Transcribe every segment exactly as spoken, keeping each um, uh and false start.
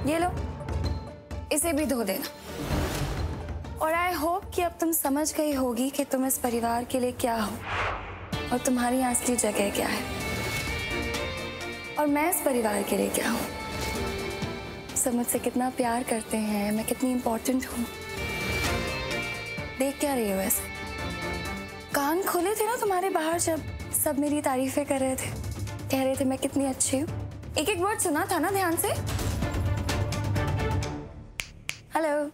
ये लो, इसे भी धो देना। और आई होप कि अब तुम समझ गई होगी कि तुम इस परिवार के लिए क्या हो और तुम्हारी असली जगह क्या है, और मैं इस परिवार के लिए क्या हूँ। सब मुझसे कितना प्यार करते हैं, मैं कितनी इम्पोर्टेंट हूँ। देख क्या रही हो ऐसे? कान खोले थे ना तुम्हारे बाहर जब सब मेरी तारीफें कर रहे थे, कह रहे थे मैं कितनी अच्छी हूँ। एक एक वर्ड सुना था ना ध्यान से? हेलो,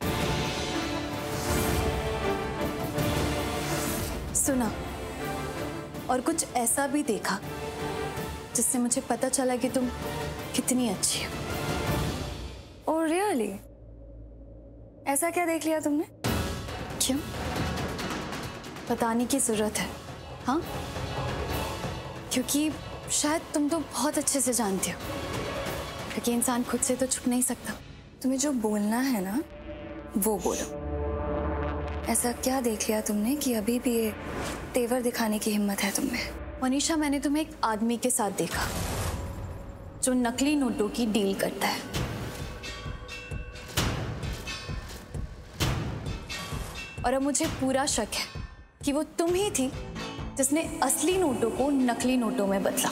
सुना और कुछ ऐसा भी देखा जिससे मुझे पता चला कि तुम कितनी अच्छी हो। Oh really? ऐसा क्या देख लिया तुमने? क्यों? बताने की जरूरत है? हाँ, क्योंकि शायद तुम तो बहुत अच्छे से जानती हो, क्योंकि इंसान खुद से तो छुप नहीं सकता। तुम्हें जो बोलना है ना वो बोलो। ऐसा क्या देख लिया तुमने कि अभी भी ये तेवर दिखाने की हिम्मत है तुम में? मनीषा, मैंने तुम्हें एक आदमी के साथ देखा जो नकली नोटों की डील करता है। और अब मुझे पूरा शक है कि वो तुम ही थी जिसने असली नोटों को नकली नोटों में बदला।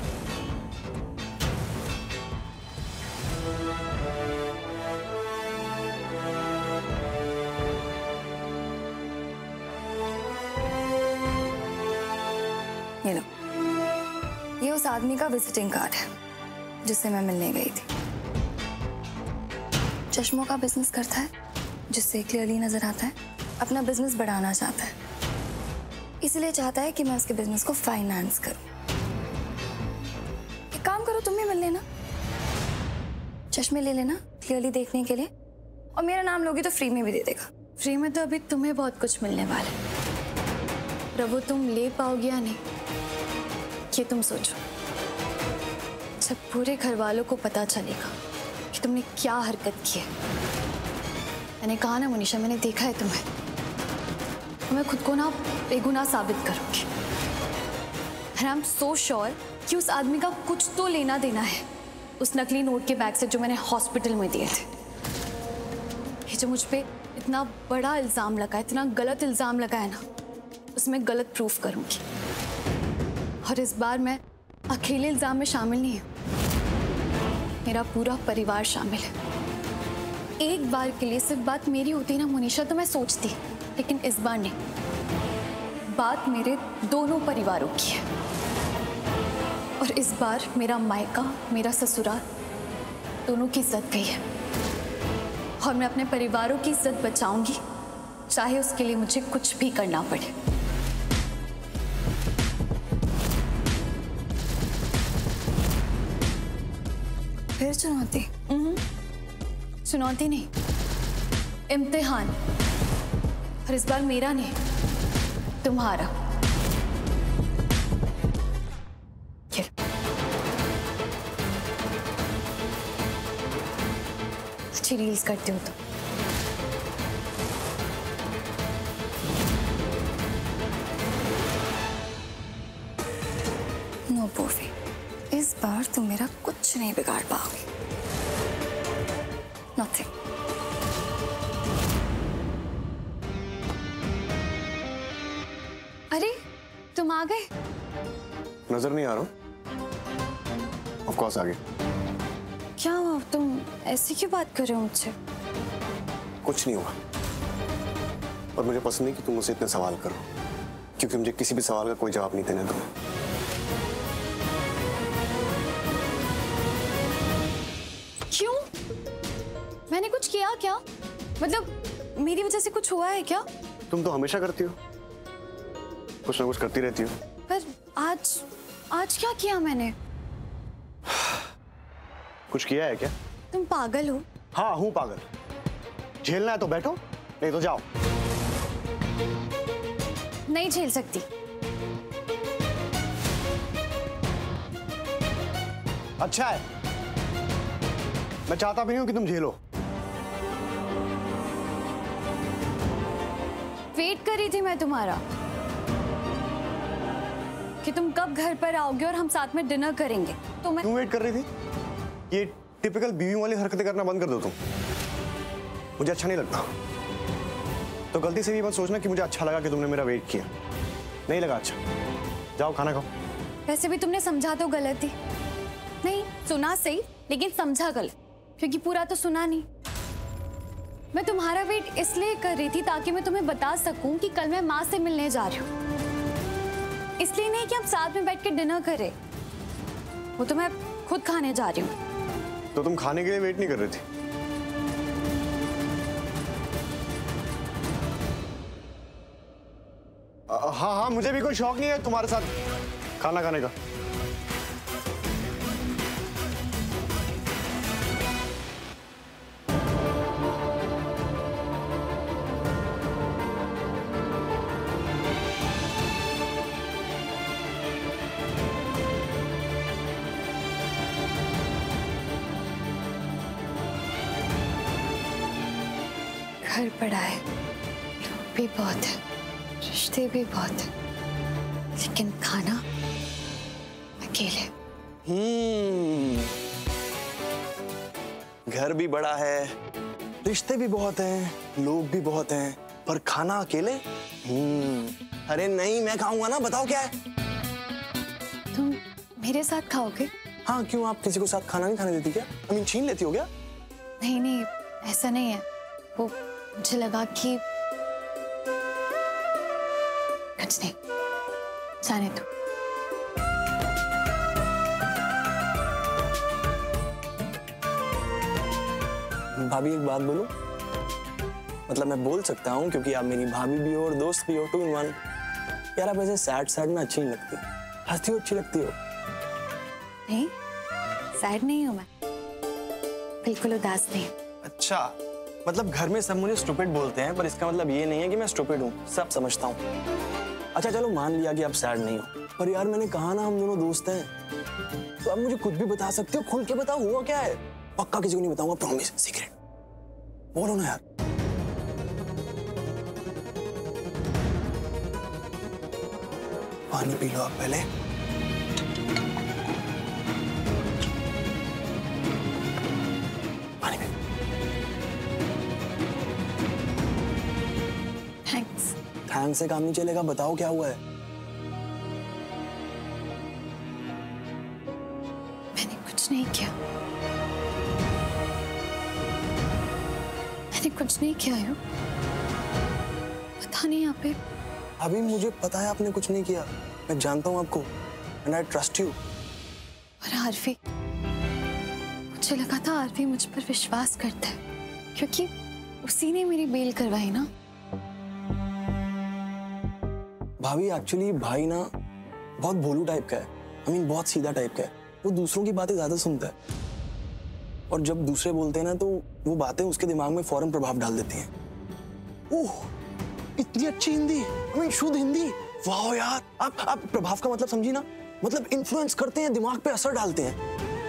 ये लो, ये उस आदमी का विजिटिंग कार्ड है जिससे मैं मिलने गई थी। चश्मों का बिजनेस करता है, जिससे क्लियरली नजर आता है अपना बिजनेस बढ़ाना चाहता है, इसलिए चाहता है कि मैं उसके बिजनेस को फाइनेंस करूं। एक काम करो, तुम भी मिल लेना, चश्मे ले लेना क्लियरली देखने के लिए, और मेरा नाम लोगी तो फ्री में भी दे देगा। फ्री में तो अभी तुम्हें बहुत कुछ मिलने वाला है, प्रभु तुम ले पाओगे या नहीं ये तुम सोचो। जब पूरे घर वालों को पता चलेगा कि तुमने क्या हरकत की है। मैंने कहा ना मनीषा, मैंने देखा है तुम्हें, तो मैं खुद को ना बेगुनाह साबित करूंगी। आई एम सो श्योर कि उस आदमी का कुछ तो लेना देना है उस नकली नोट के बैग से जो मैंने हॉस्पिटल में दिए थे। ये जो मुझ पे इतना बड़ा इल्जाम लगा, इतना गलत इल्जाम लगा है ना, उसमें गलत प्रूफ करूंगी। और इस बार मैं अकेले इल्जाम में शामिल नहीं हूं, मेरा पूरा परिवार शामिल है। एक बार के लिए सिर्फ बात मेरी होती ना मोनिशा तो मैं सोचती, लेकिन इस बार नहीं, बात मेरे दोनों परिवारों की है। और इस बार मेरा मायका, मेरा ससुराल, दोनों की इज्जत गई है, और मैं अपने परिवारों की इज्जत बचाऊंगी, चाहे उसके लिए मुझे कुछ भी करना पड़े। फिर चुनौती? चुनौती नहीं, इम्तिहान। और इस बार मेरा नहीं, तुम्हारा। अच्छी रील्स करते हो तुम। नो पोफी, इस बार तुम मेरा कुछ नहीं बिगाड़ पाओगे। नथिंग। अरे तुम आ गए? नजर नहीं आ रहा? ऑफ कोर्स आ गए। क्या हुआ, तुम ऐसी क्यों बात कर रहे हो मुझसे? कुछ नहीं हुआ, और मुझे पसंद नहीं कि तुम मुझसे इतने सवाल करो, क्योंकि मुझे किसी भी सवाल का कोई जवाब नहीं देना तुम्हें। क्यों? मैंने कुछ किया क्या? मतलब मेरी वजह से कुछ हुआ है क्या? तुम तो हमेशा करती हो, कुछ ना कुछ करती रहती हो। पर आज आज क्या किया मैंने? कुछ किया है क्या? तुम पागल हो? हाँ हूँ पागल। झेलना है तो बैठो, नहीं तो जाओ। नहीं झेल सकती। अच्छा है, मैं चाहता भी नहीं हूं कि तुम झेलो। वेट कर रही थी मैं तुम्हारा, कि तुम कब घर पर आओगे और हम साथ में डिनर करेंगे। तो मैं क्यों वेट कर रही थी? ये टिपिकल बीवी वाली हरकतें करना बंद कर दो तुम, मुझे अच्छा नहीं लगता। तो गलती से भी मत सोचना कि मुझे अच्छा लगा कि तुमने मेरा वेट किया, नहीं लगा अच्छा। जाओ खाना खाओ। वैसे भी तुमने समझा तो गलत ही, नहीं सुना सही लेकिन समझा गलत, क्योंकि पूरा तो सुना नहीं। मैं तुम्हारा वेट इसलिए कर रही थी ताकि मैं तुम्हें बता सकूं कि कल मैं माँ से मिलने जा रही हूँ, इसलिए नहीं कि हम साथ में बैठ के डिनर करें, वो तो मैं खुद खाने जा रही हूँ। तो तुम खाने के लिए वेट नहीं कर रही थी? हाँ हाँ, मुझे भी कोई शौक नहीं है तुम्हारे साथ खाना खाने का। घर पड़ा है, लोग भी बहुत है, रिश्ते भी बहुत है, लेकिन खाना अकेले। हम्म, घर भी बड़ा है, रिश्ते भी बहुत हैं, लोग भी बहुत हैं, पर खाना अकेले? हम्म, अरे नहीं, मैं खाऊंगा ना, बताओ क्या है? तुम मेरे साथ खाओगे? हाँ, क्यों, आप किसी को साथ खाना नहीं खाने देती क्या? आई मीन छीन लेती हो क्या? नहीं नहीं, ऐसा नहीं है, वो मुझे लगा कि कुछ नहीं, जाने दो। भाभी एक बात बोलूं? मतलब मैं बोल सकता हूँ क्योंकि आप मेरी भाभी भी हो और दोस्त भी हो, टू इन वन। यार आप ऐसे सैड सैड ना अच्छी नहीं लगती, हंसती हो अच्छी लगती हो। नहीं, सैड नहीं हूँ मैं, बिल्कुल उदास नहीं। अच्छा, मतलब घर में सब मुझे स्टूपिड बोलते हैं, पर इसका मतलब ये नहीं है कि मैं स्टूपिड हूँ, सब समझता हूँ। अच्छा चलो मान लिया कि आप सैड नहीं हो, पर यार मैंने कहा ना हम दोनों दोस्त हैं, तो आप मुझे कुछ भी बता सकते हो, खुल के बताओ हुआ क्या है। पक्का किसी को नहीं बताऊंगा, प्रॉमिस, सीक्रेट। बोलो ना यार। पानी पी लो आप पहले। पानी पी। थैंक्स। थैंक्स से काम नहीं चलेगा, बताओ क्या हुआ है। मैंने कुछ नहीं किया, मैंने कुछ नहीं किया है, पता नहीं यहाँ पे। अभी मुझे पता है आपने कुछ नहीं किया, मैं जानता हूँ आपको, एंड आई ट्रस्ट यू। और आरवी, मुझे लगा था आरवी मुझ पर विश्वास करता है, क्योंकि उसी ने मेरी बेल करवाई ना। भाभी एक्चुअली भाई ना बहुत भोलू टाइप का है, आई मीन बहुत सीधा टाइप का है। वो दूसरों की बातें ज्यादा सुनता है, और जब दूसरे बोलते हैं ना तो वो बातें उसके दिमाग में फौरन प्रभाव डाल देती हैं। ओह, इतनी अच्छी हिंदी, आई मीन शुद्ध हिंदी, वाह यार। आप आप प्रभाव का मतलब समझी ना, मतलब इन्फ्लुएंस करते हैं, दिमाग पे असर डालते हैं।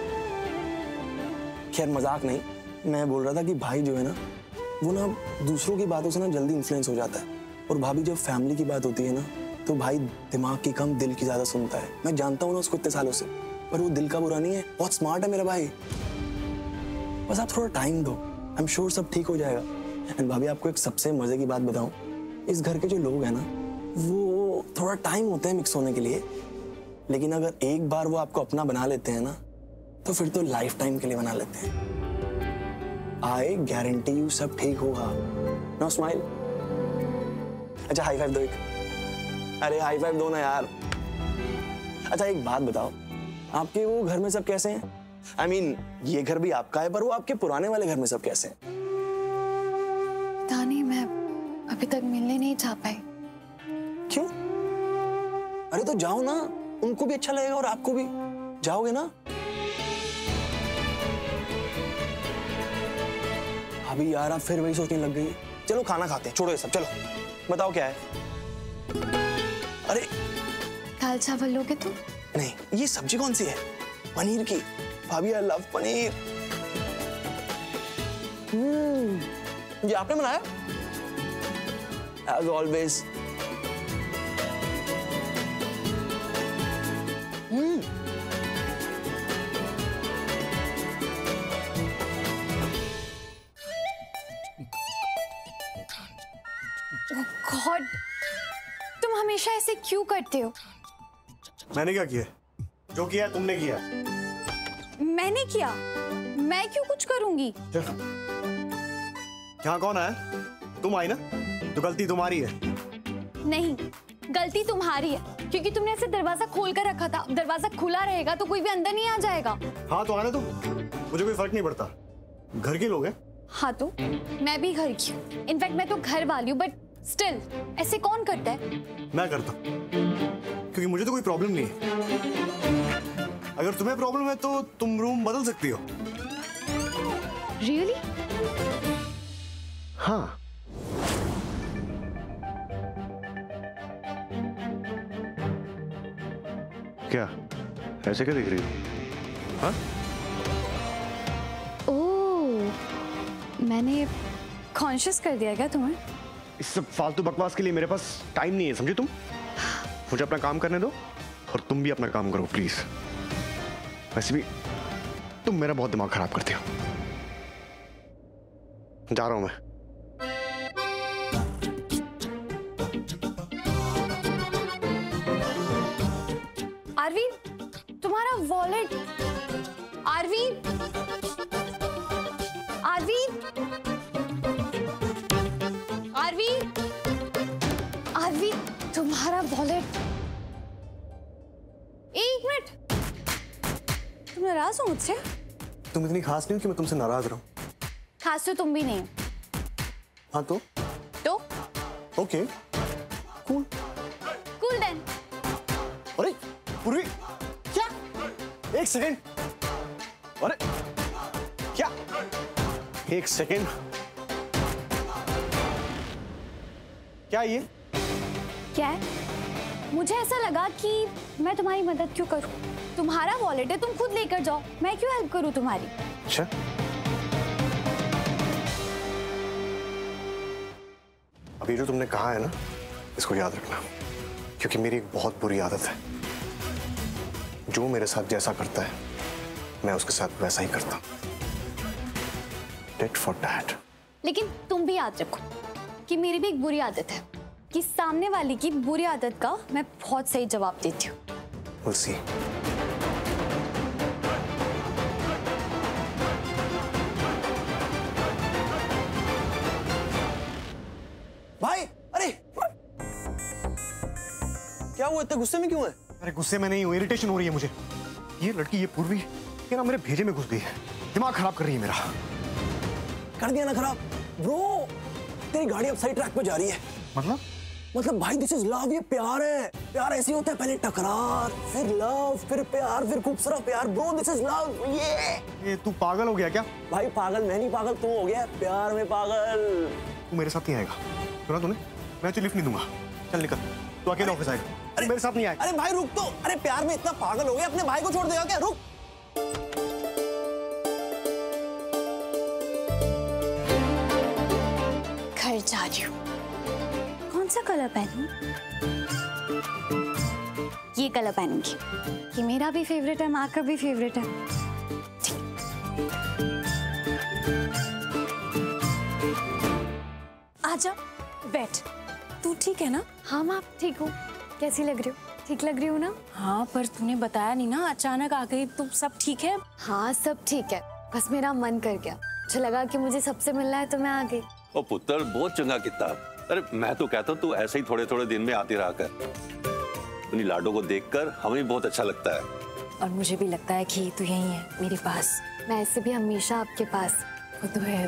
खैर मजाक नहीं, मैं बोल रहा था कि भाई जो है ना वो ना दूसरों की बातों से ना जल्दी इन्फ्लुएंस हो जाता है, और भाभी जब फैमिली की बात होती है ना तो भाई दिमाग की कम दिल की ज्यादा सुनता है। मैं जानता हूँ ना उसको इतने सालों से, पर वो दिल का बुरा नहीं है, बहुत स्मार्ट है मेरा भाई। बस आप थोड़ा टाइम दो, आई एम श्योर सब ठीक हो जाएगा। एंड भाभी आपको एक सबसे मजे की बात बताऊं, इस घर के जो लोग हैं ना वो थोड़ा टाइम होते हैं मिक्स होने के लिए, लेकिन अगर एक बार वो आपको अपना बना लेते हैं ना तो फिर तो लाइफ टाइम के लिए बना लेते हैं। आई गारंटी यू सब ठीक होगा। No smile. अच्छा हाई फाइव दो एक। अरे हाई फाइव दो ना यार। अच्छा एक बात बताओ, आपके वो घर में सब कैसे हैं? आई I मीन mean, ये घर भी आपका है, पर वो आपके पुराने वाले घर में सब कैसे हैं? पता नहीं, मैं अभी तक मिलने नहीं जा पाई। क्यों? अरे तो जाओ ना, उनको भी अच्छा लगेगा और आपको भी। जाओगे ना? अभी यार आप फिर वही सोचने लग गई। चलो खाना खाते हैं, छोड़ो ये सब, चलो बताओ क्या है। अरे दाल चावल लोगे तुम? नहीं, ये सब्जी कौन सी है? पनीर की। भाभी आई लव पनीर। हम्म, ये आपने बनाया? As always. हम्म। गॉड, तुम हमेशा ऐसे क्यों करते हो? मैंने क्या किया? जो किया है तुमने किया। मैंने किया? मैं क्यों कुछ करूंगी? यहाँ कौन आया? तुम आई ना, तो गलती तुम्हारी है। नहीं, गलती तुम्हारी है, क्योंकि तुमने ऐसे दरवाजा खोल कर रखा था। दरवाजा खुला रहेगा तो कोई भी अंदर नहीं आ जाएगा। हाँ तो आने दो, मुझे कोई फर्क नहीं पड़ता, घर के लोग हैं। हाँ तो मैं भी घर की हूँ, इनफैक्ट मैं तो घर वाली हूँ, बट स्टिल ऐसे कौन करता है? मैं करता हूँ, क्योंकि मुझे तो कोई प्रॉब्लम नहीं है। अगर तुम्हें प्रॉब्लम है तो तुम रूम बदल सकती हो। रियली? हाँ। क्या ऐसे क्या देख रही हो? हाँ? ओह, मैंने कॉन्शियस कर दिया क्या तुम्हें? इस सब फालतू बकवास के लिए मेरे पास टाइम नहीं है, समझे तुम? मुझे अपना काम करने दो और तुम भी अपना काम करो प्लीज। वैसे भी तुम मेरा बहुत दिमाग खराब करते हो। जा रहा हूं मैं। आरवी, तुम्हारा वॉलेट। आरवी, आरवी, आरवी, आरवी, तुम्हारा वॉलेट। एक मिनट, तुम नाराज हो मुझसे? तुम इतनी खास नहीं हो कि मैं तुमसे नाराज रहूं। खास तो तुम भी नहीं हो। हाँ तो तो ओके, कूल कूल देन। अरे पूर्वी, क्या? एक सेकेंड। अरे क्या? एक सेकेंड। क्या ये? क्या है? मुझे ऐसा लगा कि मैं तुम्हारी मदद क्यों करूं? तुम्हारा वॉलेट है, तुम खुद लेकर जाओ, मैं क्यों हेल्प करूं तुम्हारी? अच्छा, अभी जो तुमने कहा है ना, इसको याद रखना, क्योंकि मेरी एक बहुत बुरी आदत है। जो मेरे साथ जैसा करता है मैं उसके साथ वैसा ही करता हूं। Tit for tat. लेकिन तुम भी याद रखो कि मेरी भी एक बुरी आदत है कि सामने वाले की बुरी आदत का मैं बहुत सही जवाब देती हूँ। We'll see. भाई, अरे क्या हुआ, इतने गुस्से में क्यों है? अरे गुस्से में नहीं हूँ, इरिटेशन हो रही है मुझे। ये लड़की, ये पूर्वी, ये ना मेरे भेजे में घुस गई है, दिमाग खराब कर रही है मेरा। कर दिया ना खराब? ब्रो, तेरी गाड़ी अब सही ट्रैक पे जा रही है। मतलब? मतलब भाई, दिस इज लव, ये प्यार है। प्यार ऐसे होता है, पहले टकरार, फिर लव, फिर प्यार, फिर खूबसूरत प्यार। Bro, this is love. ये ये तू पागल हो गया क्या? भाई पागल मैं नहीं, पागल तू हो गया, प्यार में पागल। तू मेरे साथ नहीं आएगा, सुना तूने? मैं तुझे लिफ्ट नहीं दूंगा, चल निकल। तू अकेले ऑफिस आएगा, अरे मेरे साथ नहीं आएगा। अरे भाई रुक तो, अरे प्यार में इतना पागल हो गया, अपने भाई को छोड़ देगा क्या? रुक। घर जा रही हूँ। कौन सा कलर पहनूं? ये कलर पहनूंगी, ये मेरा भी फेवरेट है, माँ का भी फेवरेट है। आजा, बैठ। तू ठीक है ना? हाँ माँ, ठीक हूँ। कैसी लग रही हो? ठीक लग रही हूँ ना? हाँ, पर तूने बताया नहीं ना, अचानक आ गई। तू सब ठीक है? हाँ सब ठीक है, बस मेरा मन कर गया। मुझे लगा कि मुझे सबसे मिलना है तो मैं आ गई। ओ पुत्र, बहुत चंगा किताब। अरे मैं तो कहता हूँ तू ऐसे ही थोड़े थोड़े दिन में आती रहा कर। अपनी लाडो को देखकर हमें बहुत अच्छा लगता है। और मुझे भी लगता है कि तू यहीं है मेरे पास। मैं ऐसे भी हमेशा आपके पास। वो तो है।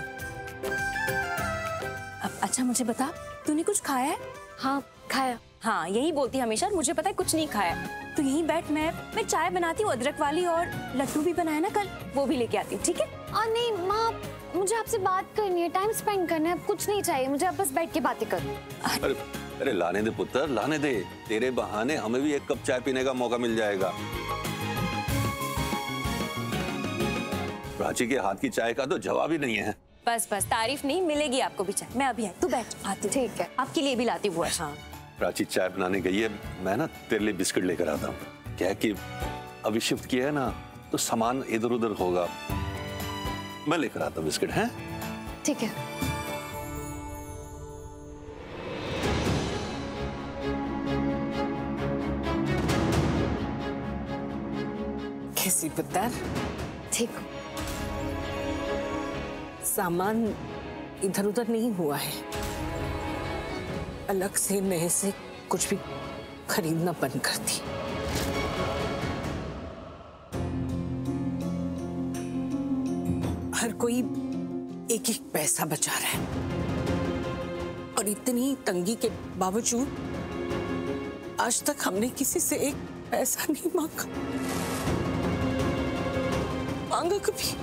अब अच्छा मुझे बता, तूने कुछ खाया है? हाँ खाया। हाँ, यही बोलती हमेशा, मुझे पता है कुछ नहीं खाया। तू यहीं बैठ, मैं मैं चाय बनाती हूँ अदरक वाली, और लड्डू भी बनाया ना कल, वो भी लेके आती हूँ, ठीक है? और नहीं माँ, मुझे आपसे बात करनी है, टाइम स्पेंड करना है, कुछ नहीं चाहिए मुझे, आप बस बैठ के बातें करो। अरे अरे लाने दे पुत्र, लाने दे। तेरे बहाने हमें भी एक कप चाय पीने का मौका मिल जाएगा। प्राची के हाथ की चाय का तो जवाब ही नहीं है। बस बस, तारीफ नहीं, मिलेगी आपको भी चाय। मैं अभी आई, तू बैठ, आती हूँ। ठीक है। आपके लिए भी लाती हूँ। हाँ प्राची चाय बनाने गई है, मैं ना तेरे लिए बिस्किट लेकर आता हूँ। क्या कि अभी शिफ्ट किया है ना, तो सामान इधर उधर होगा, मैं लेकर आता हूँ बिस्किट। हैं? ठीक है। कैसी पुत्र? ठीक। सामान इधर उधर नहीं हुआ है, अलग से नए से कुछ भी खरीदना बंद कर दी। हर कोई एक एक पैसा बचा रहा है और इतनी तंगी के बावजूद आज तक हमने किसी से एक पैसा नहीं मांगा मांगा कभी।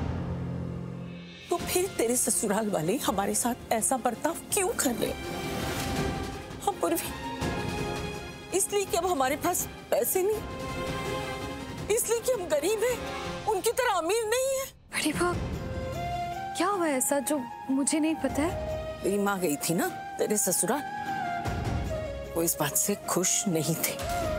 तो फिर तेरे ससुराल वाले हमारे साथ ऐसा बर्ताव क्यों कर रहे? हम पूर्वी इसलिए कि अब हमारे पास पैसे नहीं, इसलिए कि हम गरीब हैं, उनकी तरह अमीर नहीं है। बड़ी माँ, क्या हुआ ऐसा जो मुझे नहीं पता है? मेरी माँ गई थी ना तेरे ससुराल, वो इस बात से खुश नहीं थे,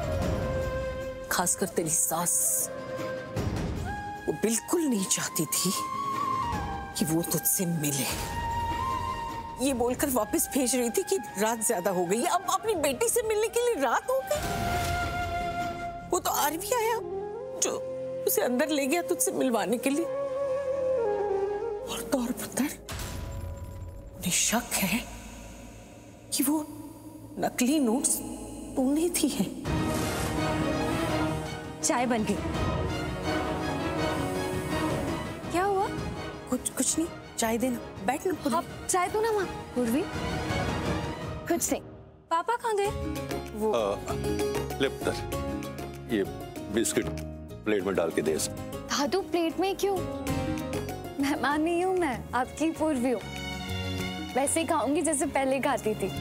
खासकर तेरी सास। वो बिल्कुल नहीं चाहती थी कि वो तुझसे मिले। ये बोलकर वापस भेज रही थी कि रात ज्यादा हो गई है, अब अपनी बेटी से मिलने के लिए रात हो गई। वो तो आरवी आया जो उसे अंदर ले गया तुझसे मिलवाने के लिए। और तो और पुत्र, उन्हें शक है कि वो नकली नोट्स तूने दी है। चाय बन गई। क्या हुआ? कुछ कुछ नहीं, चाय देना, बैठ ना। आप चाय दो ना माँ। पूर्वी, कुछ नहीं। पापा कहाँ गए? वो ले पुत्र, ये बिस्किट प्लेट में डाल के दे। दादू, प्लेट में क्यों? मेहमान नहीं हूँ मैं, आपकी पूर्वी हूँ। वैसे ही खाऊंगी जैसे पहले खाती थी।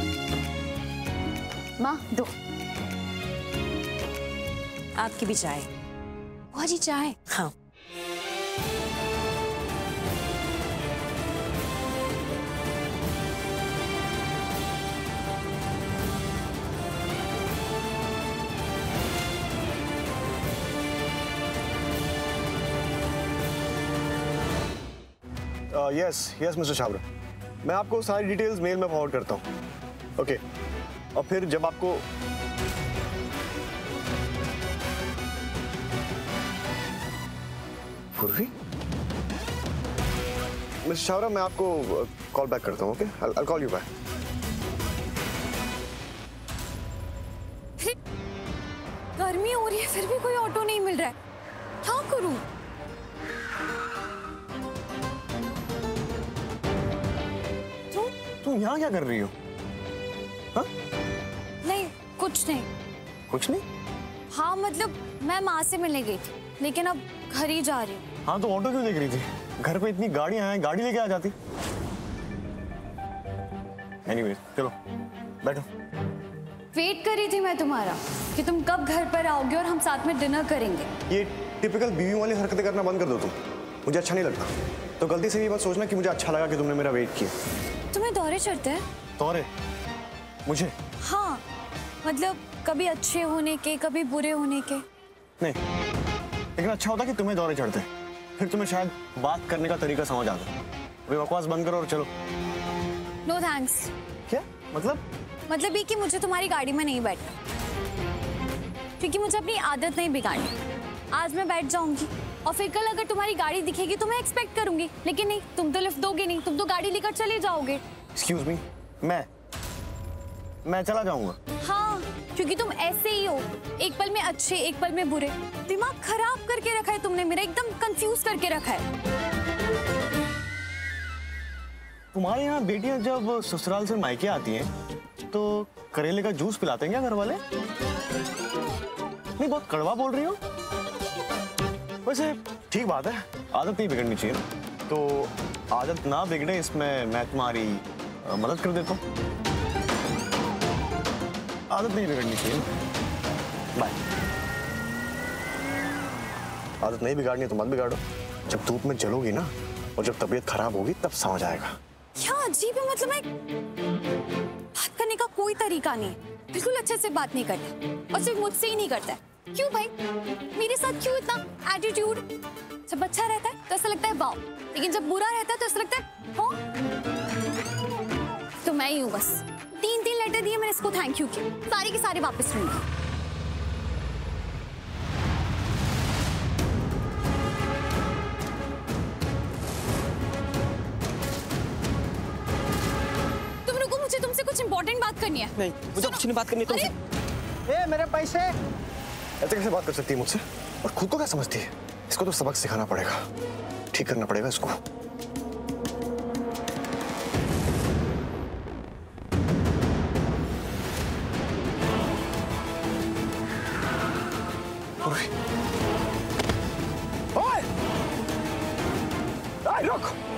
माँ दो। आपकी भी चाय। बुआ जी चाय। हाँ। यस यस मिस्टर छाबड़ा, मैं आपको सारी डिटेल्स मेल में फॉरवर्ड करता हूँ। ओके, और फिर जब आपको पूर्वी, मिस्टर छाबड़ा, मैं आपको कॉल बैक करता हूँ। Okay, I call you back. गर्मी हो रही है फिर भी कोई ऑटो नहीं मिल रहा है, क्या करूं? तुम यहाँ क्या कर रही हो? हाँ? नहीं, कुछ नहीं। कुछ नहीं? हाँ मतलब मैं माँ से मिलने गई थी, लेकिन अब घर ही जा रही हूँ। हाँ तो ऑटो क्यों देख रही थी? घर पे इतनी गाड़ियां हैं, गाड़ी लेके आ जाती। एनीवेज, चलो बैठो। वेट कर रही थी मैं तुम्हारा कि तुम कब घर पर आओगे और हम साथ में डिनर करेंगे। ये टिपिकल बीवी वाली हरकतें करना बंद कर दो तुम, मुझे अच्छा नहीं लगता। तो गलती से भी मत सोचना कि मुझे अच्छा लगा कि तुमने मेरा वेट किया। तुम्हें दौरे चढ़ते हैं? दौरे? मुझे? हाँ, मतलब कभी अच्छे होने के, कभी बुरे होने के। नहीं, लेकिन अच्छा होता कि तुम्हें दौरे चढ़ते, फिर तुम्हें शायद बात करने का तरीका समझ आता। अभी बकवास बंद करो और चलो। No thanks. क्या मतलब? मतलब ये कि मुझे तुम्हारी गाड़ी में नहीं बैठना, क्योंकि मुझे अपनी आदत नहीं बिगाड़नी। आज मैं बैठ जाऊंगी और फिर कल अगर तुम्हारी गाड़ी दिखेगी तो मैं एक्सपेक्ट करूंगी, लेकिन नहीं, तुम तो लिफ्ट दोगे नहीं, तुम तो गाड़ी लेकर चले जाओगे। एक्सक्यूज मी, मैं मैं चला जाऊंगा। हाँ, क्योंकि तुम ऐसे ही हो, एक पल में अच्छे, एक पल में बुरे। दिमाग खराब करके रखा है तुमने, मेरा एकदम कंफ्यूज करके रखा है। तुम्हारे यहाँ बेटियां जब ससुराल से मायके आती हैं तो करेले का जूस पिलाते हैं क्या घर वाले? नहीं, बहुत कड़वा बोल रही हो। वैसे ठीक बात है, आदत नहीं बिगड़नी चाहिए ना। तो आदत ना बिगड़े इसमें मैं तुम्हारी मदद कर देता हूँ। आदत नहीं बिगड़नी चाहिए। बाय। आदत नहीं बिगाड़नी तो मत बिगाड़ो। जब धूप में जलोगी ना और जब तबीयत खराब होगी तब समझ आएगा। क्या अजीब है, मतलब मैं बात करने का कोई तरीका नहीं, बिल्कुल अच्छे से बात नहीं करता, और सिर्फ मुझसे ही नहीं करता है। क्यों भाई, मेरे साथ क्यों इतना एटीट्यूड? जब अच्छा रहता है तो ऐसा लगता है वाव, लेकिन जब बुरा रहता है तो ऐसा लगता है हो। तो मैं ही हूँ बस। तीन तीन लेटर दिए मैंने इसको थैंक यू के, सारे के सारे वापस लूंगी। बात करनी है। नहीं, मुझे कुछ नहीं बात करनी तुमसे। ए, मेरे पैसे। ऐसे कैसे बात कर सकती है मुझसे? और खुद को क्या समझती है? इसको तो सबक सिखाना पड़ेगा, ठीक करना पड़ेगा इसको। ओए! ओए, रुक!